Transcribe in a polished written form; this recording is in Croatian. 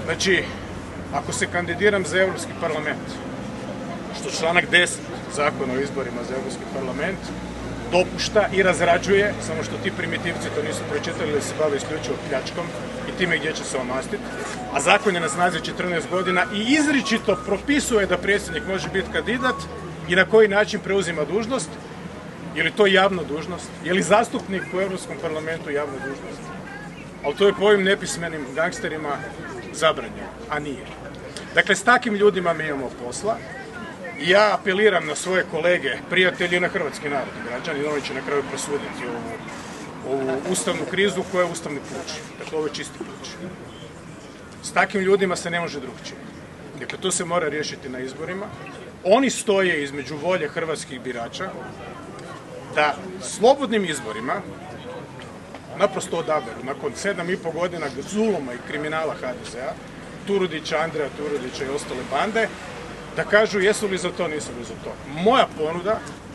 Znači, ako se kandidiram za Europski parlament, što članak 10 zakona o izborima za Europski parlament dopušta i razrađuje, samo što ti primitivci to nisu pročitali da se bave isključivo pljačkom i time gdje će se omastiti, a zakon je na snazi 14 godina i izričito propisuje da predsjednik može biti kandidat i na koji način preuzima dužnost. Je li to javna dužnost? Je li zastupnik u Europskom parlamentu javna dužnost? Ali to je po ovim nepismenim gangsterima zabranjeno, a nije. Dakle, s takvim ljudima mi imamo posla. Ja apeliram na svoje kolege, prijatelji, na hrvatski narod, građani, i oni će na kraju presuditi ovu ustavnu krizu koja je ustavni ključ. Dakle, ovo je čisti ključ. S takvim ljudima se ne može drugčije. Dakle, to se mora riješiti na izborima. Oni stoje između volje hrvatskih birača da slobodnim izborima naprosto odaberu, nakon 7,5 godina zuluma i kriminala HDZ-a, Turudića, Andreja Turudića i ostale bande, da kažu jesu li za to, nisu li za to. Moja ponuda